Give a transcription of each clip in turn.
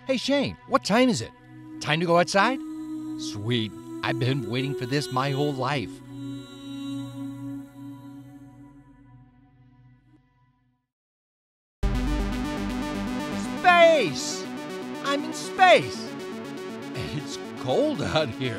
Hey Shane, what time is it? Time to go outside? Sweet, I've been waiting for this my whole life. Space! I'm in space! It's cold out here.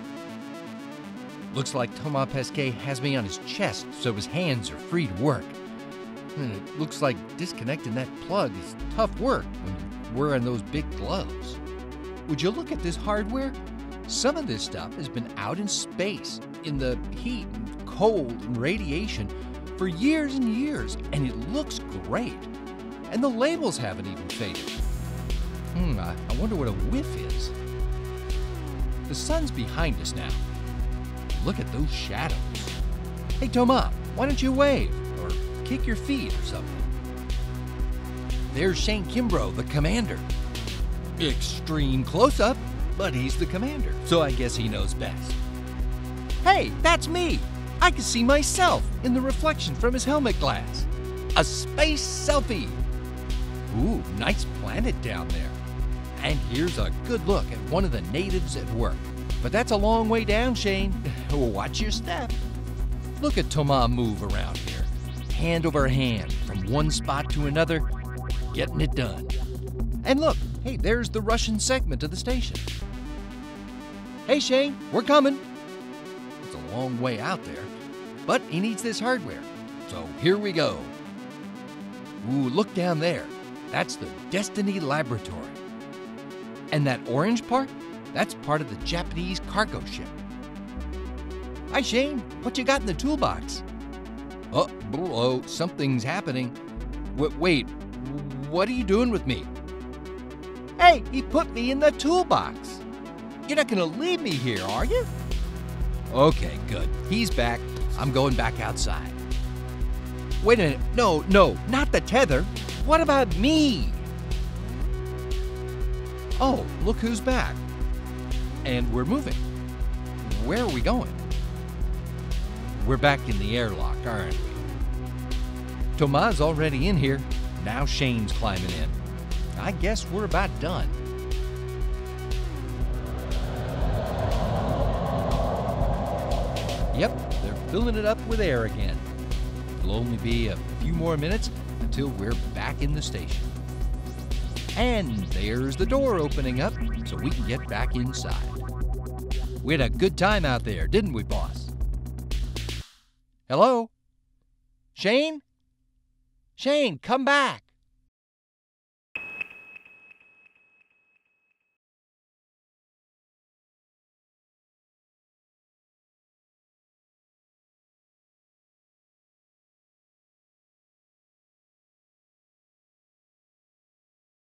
Looks like Thomas Pesquet has me on his chest so his hands are free to work. And it looks like disconnecting that plug is tough work when you're wearing those big gloves. Would you look at this hardware? Some of this stuff has been out in space, in the heat and cold and radiation for years and years, and it looks great. And the labels haven't even faded. I wonder what a whiff is. The sun's behind us now. Look at those shadows. Hey, Thomas, why don't you wave or kick your feet or something? There's Shane Kimbrough, the commander. Extreme close-up, but he's the commander, so I guess he knows best. Hey, that's me. I can see myself in the reflection from his helmet glass. A space selfie. Ooh, nice planet down there. And here's a good look at one of the natives at work. But that's a long way down, Shane. Watch your step. Look at Thomas move around here. Hand over hand, from one spot to another, getting it done. And look, hey, there's the Russian segment of the station. Hey, Shane, we're coming. It's a long way out there, but he needs this hardware. So here we go. Ooh, look down there. That's the Destiny Laboratory. And that orange part? That's part of the Japanese cargo ship. Hi, Shane. What you got in the toolbox? Oh, something's happening. Wait, what are you doing with me? Hey, he put me in the toolbox. You're not gonna leave me here, are you? Okay, good. He's back. I'm going back outside. Wait a minute. No, not the tether. What about me? Oh, look who's back. And we're moving. Where are we going? We're back in the airlock, aren't we? Thomas already in here. Now Shane's climbing in. I guess we're about done. Yep, they're filling it up with air again. It'll only be a few more minutes until we're back in the station. And there's the door opening up so we can get back inside. We had a good time out there, didn't we, boss? Hello? Shane? Shane, come back.